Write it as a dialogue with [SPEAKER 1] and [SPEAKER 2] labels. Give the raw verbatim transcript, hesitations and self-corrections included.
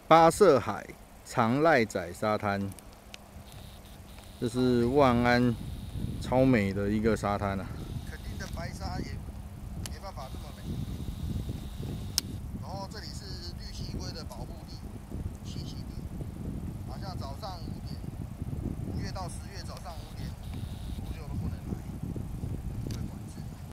[SPEAKER 1] 巴色海长赖仔沙滩，这是万安超美的一个沙滩啊。
[SPEAKER 2] 垦丁的白沙也没办法这么美。然后这里是绿蜥龟的保护地、栖息地，好像早上五点，五月到十